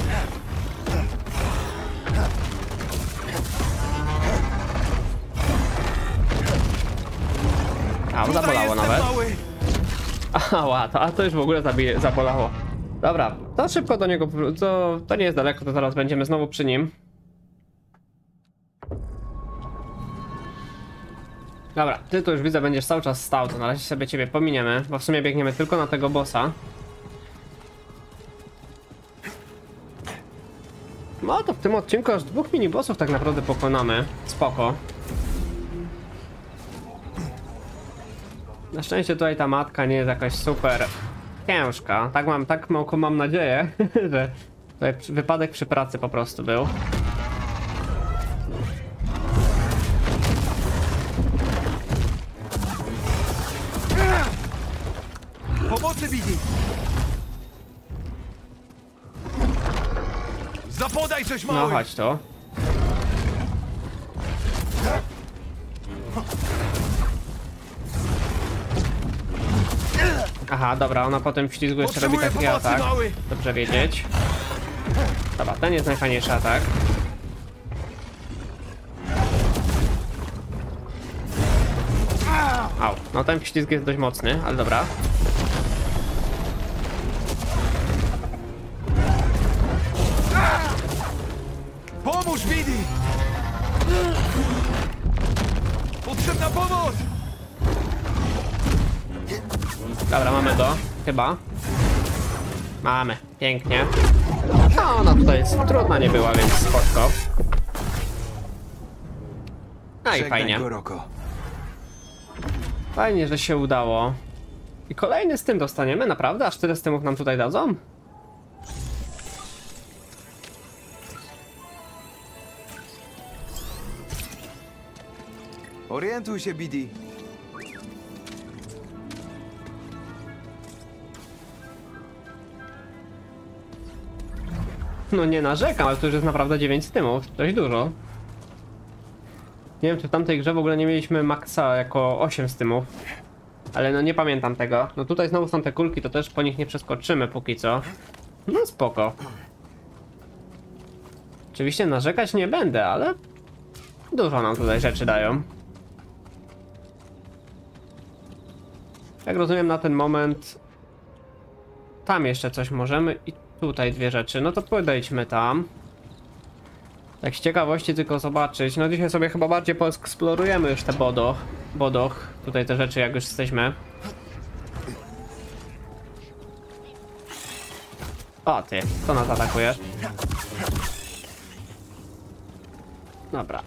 [SPEAKER 1] A, zabolało nawet. Ała, to, a to już w ogóle zabije, zabolało. Dobra, to szybko do niego, to, to nie jest daleko, to zaraz będziemy znowu przy nim. Dobra, ty tu już widzę, będziesz cały czas stał, to na razie sobie ciebie pominiemy, bo w sumie biegniemy tylko na tego bossa. No to w tym odcinku aż dwóch mini-bossów tak naprawdę pokonamy. Spoko. Na szczęście tutaj ta matka nie jest jakaś super ciężka. Tak mam, tak mam, mam nadzieję, że tutaj wypadek przy pracy po prostu był.
[SPEAKER 2] Pomocy, Bidi! Zapodaj coś, mały!
[SPEAKER 1] No chodź tu. Aha, dobra, ona potem w ślizgu jeszcze robi taki atak. Dobrze wiedzieć. Dobra, ten jest najfajniejszy atak. Au, no ten ślizg jest dość mocny, ale dobra.
[SPEAKER 2] Pomóż, Bidi! Potrzebna pomoc!
[SPEAKER 1] Dobra, mamy go, chyba. Mamy, pięknie. No, ona tutaj jest trudna nie była, więc spoko. No i fajnie. Fajnie, że się udało. I kolejny z tym dostaniemy, naprawdę? Aż tyle z tymów nam tutaj dadzą?
[SPEAKER 2] Orientuj się, Bidi.
[SPEAKER 1] No nie narzekam, ale to już jest naprawdę dziewięć stymów, dość dużo. Nie wiem, czy w tamtej grze w ogóle nie mieliśmy maksa jako osiem stymów. Ale no nie pamiętam tego. No tutaj znowu są te kulki, to też po nich nie przeskoczymy póki co. No spoko. Oczywiście narzekać nie będę, ale dużo nam tutaj rzeczy dają. Jak rozumiem, na ten moment tam jeszcze coś możemy i tutaj dwie rzeczy. No to podejdźmy tam. Tak z ciekawości tylko zobaczyć. No dzisiaj sobie chyba bardziej poeksplorujemy już te bodoch. Bodoch. Tutaj te rzeczy, jak już jesteśmy. O ty, co nas atakuje? Dobra.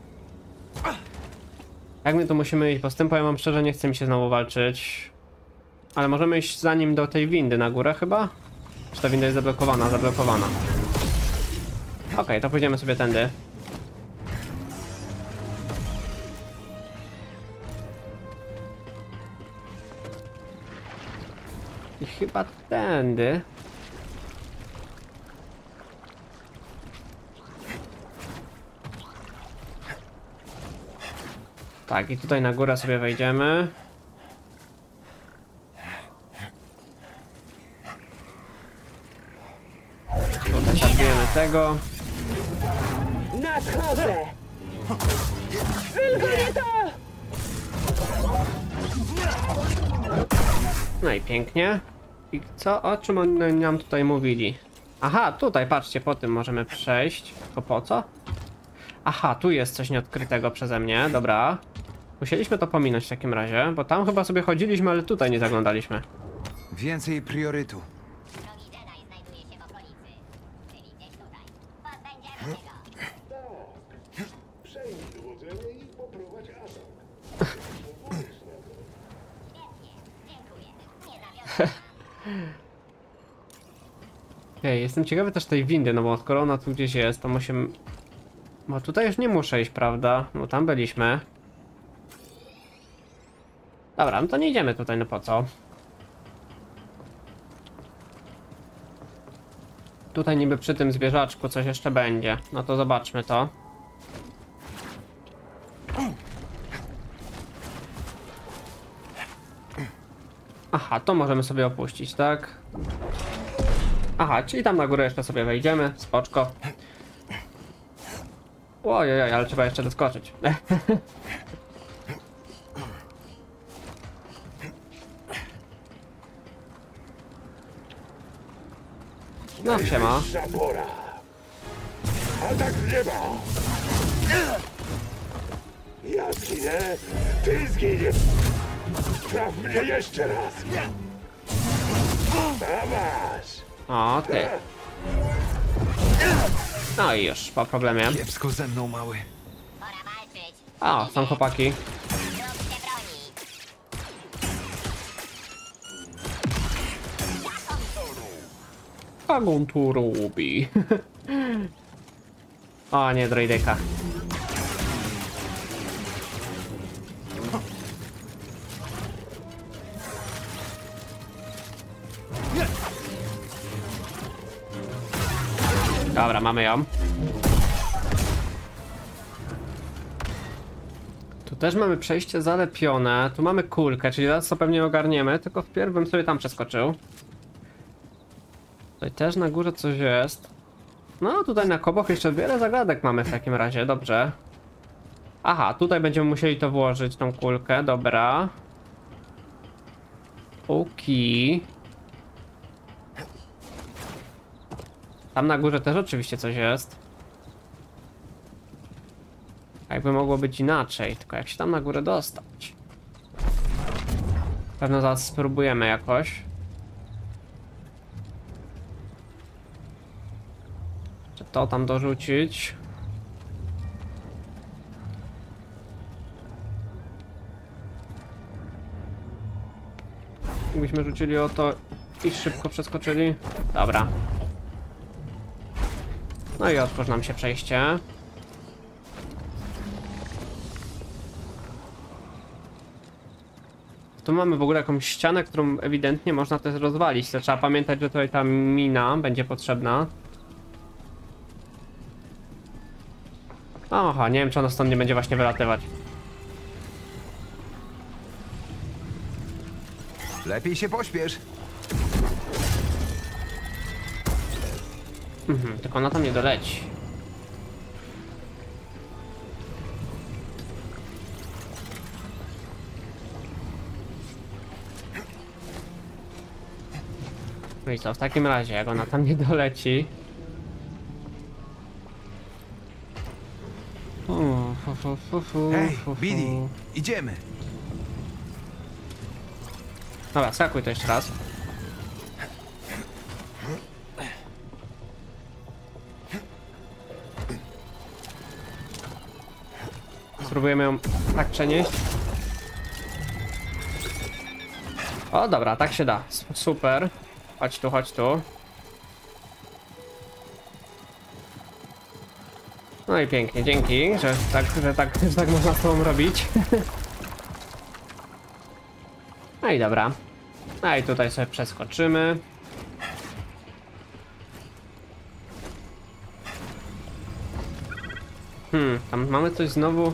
[SPEAKER 1] Jak my tu musimy iść? Bo z tym powiem wam szczerze, nie chce mi się znowu walczyć. Ale możemy iść za nim do tej windy na górę chyba? Czy ta winda jest zablokowana? Zablokowana. Okej, okay, to pójdziemy sobie tędy. I chyba tędy. Tak, i tutaj na górę sobie wejdziemy. Tutaj zabijemy tego.
[SPEAKER 13] Nadchodzę! Tylko nie to!
[SPEAKER 1] No i pięknie. I co, o czym oni nam tutaj mówili? Aha, tutaj, patrzcie, po tym możemy przejść. Tylko po co? Aha, tu jest coś nieodkrytego przeze mnie, dobra. Musieliśmy to pominąć w takim razie, bo tam chyba sobie chodziliśmy, ale tutaj nie zaglądaliśmy.
[SPEAKER 2] Więcej priorytu.
[SPEAKER 12] Przejmij dowodzenie i poprowadź atak.
[SPEAKER 1] Ej, jestem ciekawy też tej windy, no bo skoro ona tu gdzieś jest, to musimy... Bo tutaj już nie muszę iść, prawda? No tam byliśmy. Dobra, no to nie idziemy tutaj, no po co? Tutaj niby przy tym zwierzaczku coś jeszcze będzie. No to zobaczmy to. Aha, to możemy sobie opuścić, tak? Aha, czyli tam na górę jeszcze sobie wejdziemy, spoczko. Ojej, ale trzeba jeszcze doskoczyć. No, siema.
[SPEAKER 12] Zapora. Atak z nieba. Ja zginę, ty zginiesz. Traf mnie jeszcze raz. Masz.
[SPEAKER 1] O, ty. No i już, po problemie.
[SPEAKER 2] Kiepsko ze mną, mały.
[SPEAKER 1] O, są chłopaki. Jak on tu robi? O nie, droideka. Dobra, mamy ją. Tu też mamy przejście zalepione. Tu mamy kulkę, czyli zaraz to pewnie ogarniemy. Tylko wpierw bym sobie tam przeskoczył. Tutaj też na górze coś jest. No, tutaj na koboch jeszcze wiele zagadek mamy w takim razie, dobrze. Aha, tutaj będziemy musieli to włożyć, tą kulkę, dobra. Okej. Tam na górze też oczywiście coś jest. Jakby mogło być inaczej, tylko jak się tam na górę dostać? Pewno zaraz spróbujemy jakoś. Czy to tam dorzucić? Gdybyśmy rzucili o to i szybko przeskoczyli. Dobra. No i otwórz nam się przejście. Tu mamy w ogóle jakąś ścianę, którą ewidentnie można też rozwalić. To trzeba pamiętać, że tutaj ta mina będzie potrzebna. Aha, nie wiem, czy ona stąd nie będzie właśnie wylatywać.
[SPEAKER 2] Lepiej się pośpiesz.
[SPEAKER 1] Mhm, tylko ona tam nie doleci. No i co, w takim razie, jak ona tam nie doleci... Fu, fu, fu, fu, fu,
[SPEAKER 2] Hej,
[SPEAKER 1] fu, fu.
[SPEAKER 2] Billy, idziemy.
[SPEAKER 1] Dobra, skakuj to jeszcze raz. Spróbujemy ją tak przenieść. O, dobra, tak się da. Super. Chodź tu, chodź tu. No i pięknie, dzięki, że tak, że tak, że tak można z tobą robić. No i dobra. No i tutaj sobie przeskoczymy. Hmm, tam mamy coś znowu.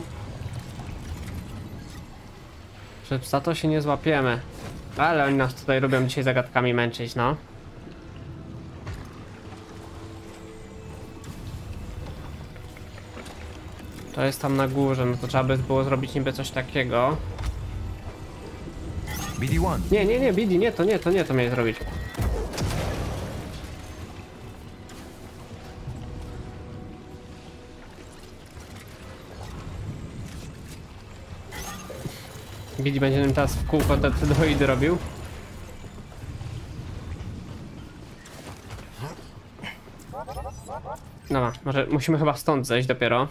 [SPEAKER 1] Że za to się nie złapiemy. Ale oni nas tutaj lubią dzisiaj zagadkami męczyć, no. To jest tam na górze, no to trzeba by było zrobić niby coś takiego.
[SPEAKER 2] B D jeden.
[SPEAKER 1] Nie, nie, nie, Bidi, nie, to nie, to nie, to miałeś zrobić. Bidi będzie nam teraz w kółko te, te droidy robił. No, może musimy chyba stąd zejść dopiero.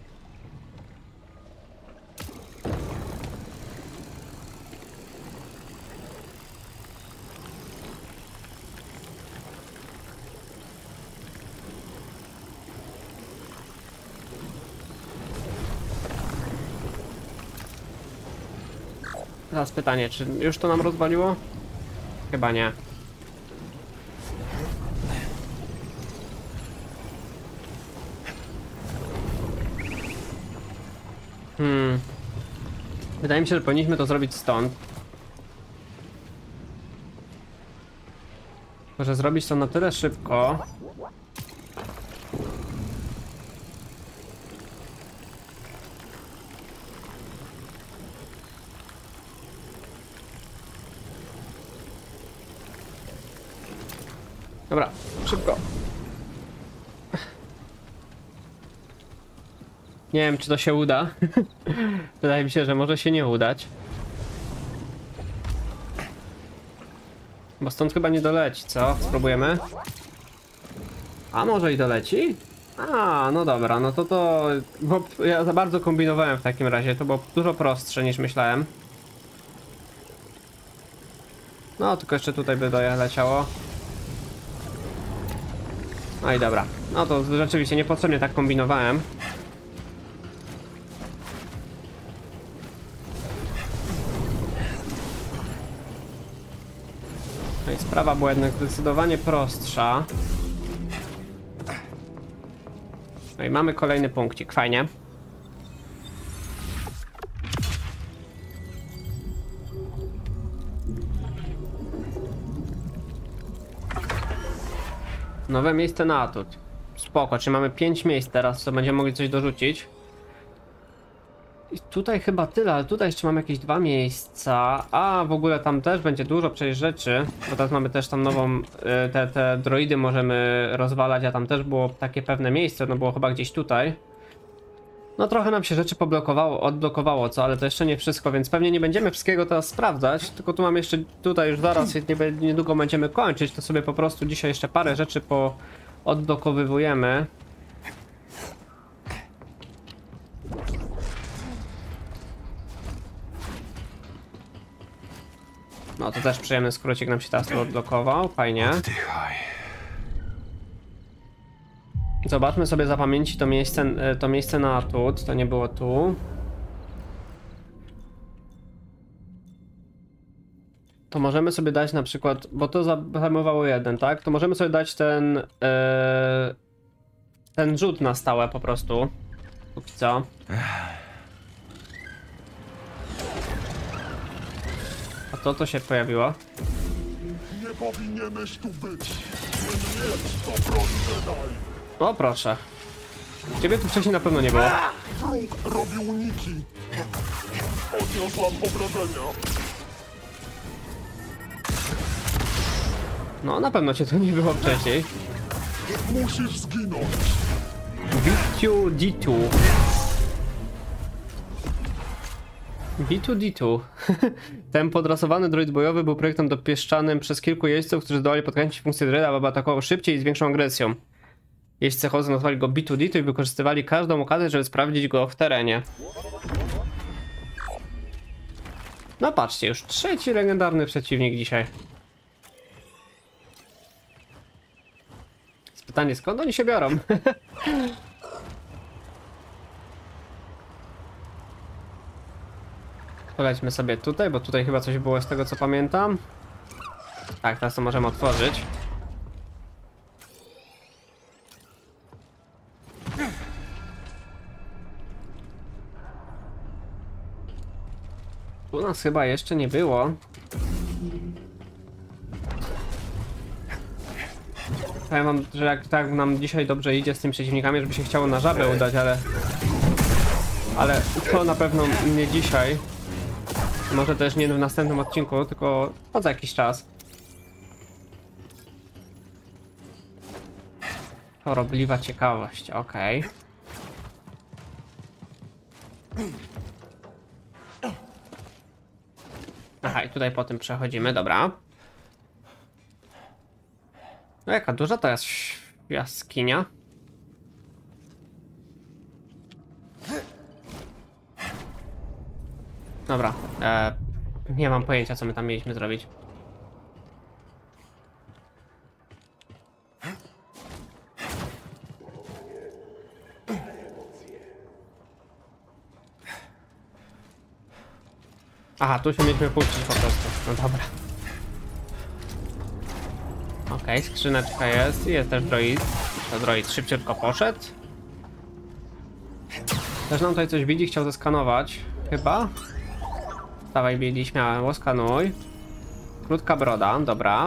[SPEAKER 1] Teraz pytanie, czy już to nam rozwaliło? Chyba nie. Hmm. Wydaje mi się, że powinniśmy to zrobić stąd. Może zrobić to na tyle szybko. Dobra, szybko. Nie wiem, czy to się uda. Wydaje mi się, że może się nie udać. Bo stąd chyba nie doleci, co? Spróbujemy. A może i doleci? A, no dobra, no to to... Bo ja za bardzo kombinowałem w takim razie, to było dużo prostsze niż myślałem. No, tylko jeszcze tutaj by doleciało. No i dobra, no to rzeczywiście niepotrzebnie tak kombinowałem. No i sprawa była jednak zdecydowanie prostsza. No i mamy kolejny punkcik, fajnie. Nowe miejsce na atut. Spoko, czy mamy pięć miejsc teraz, to będziemy mogli coś dorzucić. I tutaj chyba tyle, ale tutaj jeszcze mamy jakieś dwa miejsca. A w ogóle tam też będzie dużo przecież rzeczy. Bo teraz mamy też tam nową, te, te droidy możemy rozwalać, a tam też było takie pewne miejsce, no było chyba gdzieś tutaj. No trochę nam się rzeczy poblokowało, odblokowało, co, ale to jeszcze nie wszystko, więc pewnie nie będziemy wszystkiego teraz sprawdzać, tylko tu mam jeszcze, tutaj już zaraz, nie, niedługo będziemy kończyć, to sobie po prostu dzisiaj jeszcze parę rzeczy po odblokowywujemy. No to też przyjemny skrócik nam się teraz tu odblokował, fajnie. Zobaczmy sobie za pamięci to miejsce, to miejsce na atut, to nie było tu. To możemy sobie dać na przykład, bo to zajmowało jeden, tak? To możemy sobie dać ten, yy, ten rzut na stałe po prostu. Póki co. A to co się pojawiło?
[SPEAKER 12] Nie powinieneś tu być. Nie to broń Jedi.
[SPEAKER 1] O proszę. Ciebie tu wcześniej na pewno nie było.
[SPEAKER 12] Wróg robi uniki. Odniosłam obrażenia.
[SPEAKER 1] No na pewno cię tu nie było wcześniej.
[SPEAKER 12] Musisz zginąć.
[SPEAKER 1] B two D two. B two D two. Ten podrasowany droid bojowy był projektem dopieszczanym przez kilku jeźdźców, którzy zdołali podkręcić funkcję droida, aby atakował szybciej i z większą agresją. Jeźdźcy Hoth nazwali go B two D two i wykorzystywali każdą okazję, żeby sprawdzić go w terenie. No patrzcie, już trzeci legendarny przeciwnik dzisiaj. Pytanie, skąd oni się biorą? Polećmy sobie tutaj, bo tutaj chyba coś było z tego co pamiętam. Tak, teraz to możemy otworzyć. Tu nas chyba jeszcze nie było. Powiem wam, że jak tak nam dzisiaj dobrze idzie z tymi przeciwnikami, żeby się chciało na żabę udać, ale... Ale to na pewno nie dzisiaj. Może też nie w następnym odcinku, tylko no za jakiś czas. Chorobliwa ciekawość, okej. Okay. Aha, i tutaj po tym przechodzimy, dobra. No jaka duża to jest jaskinia. Dobra, e, nie mam pojęcia, co my tam mieliśmy zrobić. Aha, tu się mieliśmy puścić po prostu. No dobra. Okej, okay, skrzyneczka jest. Jest też droid. To droid szybciutko poszedł. Też nam tutaj coś widzi, chciał zeskanować. Chyba. Dawaj, Billy, śmiało, skanuj. Krótka broda, dobra.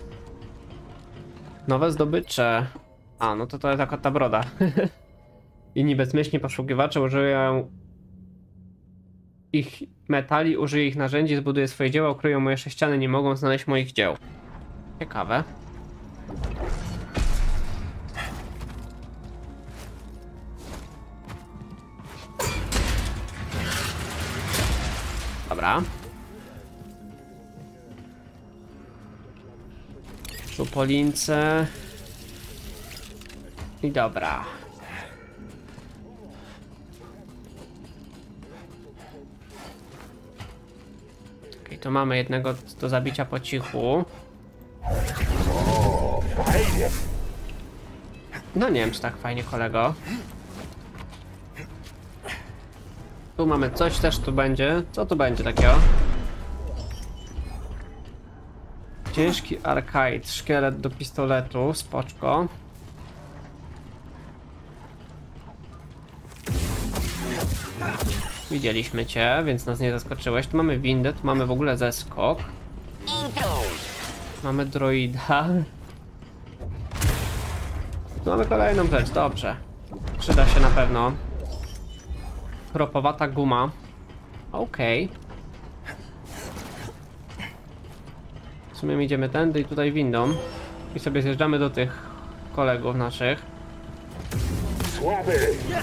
[SPEAKER 1] Nowe zdobycze. A, no to to jest taka ta broda. Inni bezmyślni poszukiwacze użyją ich metali, użyje ich narzędzi, zbuduje swoje dzieła, ukryją moje sześciany, nie mogą znaleźć moich dzieł. Ciekawe. Dobra. Tu po lince. I dobra. Okej, tu mamy jednego do zabicia po cichu. No nie wiem, czy tak fajnie, kolego. Tu mamy coś też tu będzie. Co tu będzie takiego? Ciężki arcade, szkielet do pistoletu, spoczko. Widzieliśmy cię, więc nas nie zaskoczyłeś. Tu mamy windę, tu mamy w ogóle zeskok. Mamy droida. Tu mamy kolejną rzecz, dobrze. Przyda się na pewno. Kropowata guma. Okej. Okay. W sumie idziemy tędy i tutaj windą. I sobie zjeżdżamy do tych kolegów naszych.
[SPEAKER 12] Słaby!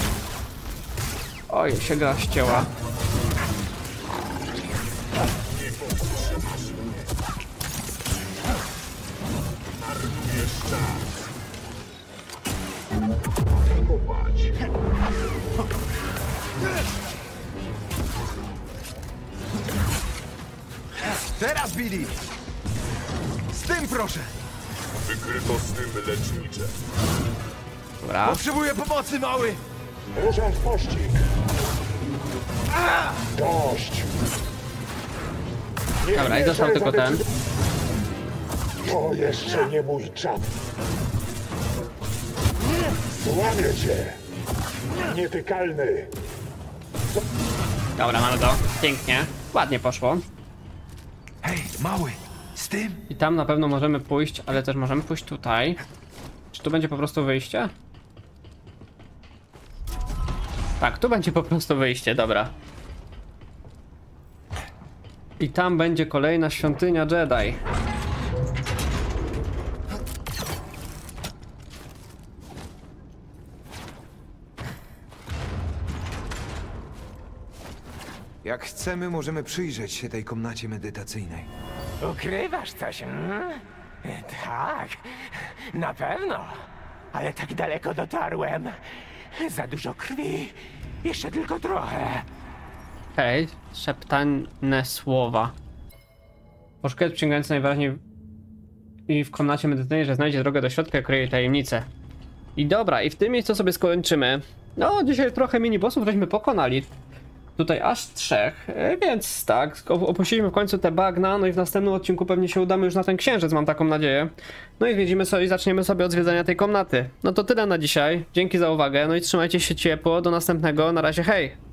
[SPEAKER 1] Oj, się gra ścięła.
[SPEAKER 2] Teraz, Billy! Z tym proszę!
[SPEAKER 12] Wykryto z tym lecznicze.
[SPEAKER 1] Dobra.
[SPEAKER 2] Potrzebuję pomocy, mały!
[SPEAKER 12] Ruszam w pościg. Dość! Nie
[SPEAKER 1] Dobra, i dostał tylko ten.
[SPEAKER 12] To jeszcze nie mój czas. Złamię cię! Nietykalny!
[SPEAKER 1] Dobra, mamy go. Pięknie. Ładnie poszło.
[SPEAKER 2] Hej, mały! Z tym?
[SPEAKER 1] I tam na pewno możemy pójść, ale też możemy pójść tutaj. Czy tu będzie po prostu wyjście? Tak, tu będzie po prostu wyjście, dobra. I tam będzie kolejna świątynia Jedi.
[SPEAKER 2] Jak chcemy, możemy przyjrzeć się tej komnacie medytacyjnej.
[SPEAKER 13] Ukrywasz coś, hmm? Tak, na pewno. Ale tak daleko dotarłem. Za dużo krwi. Jeszcze tylko trochę.
[SPEAKER 1] Hej, szeptane słowa. Poszukiwać przysięgający najwyraźniej i w komnacie medytacyjnej, że znajdzie drogę do środka i kryje tajemnicę. I dobra, i w tym miejscu sobie skończymy. No, dzisiaj trochę mini bossów żeśmy pokonali. Tutaj aż trzech, więc tak, opuściliśmy w końcu te bagna, no i w następnym odcinku pewnie się udamy już na ten księżyc, mam taką nadzieję. No i zwiedzimy sobie i zaczniemy sobie od zwiedzania tej komnaty. No to tyle na dzisiaj, dzięki za uwagę, no i trzymajcie się ciepło, do następnego, na razie, hej!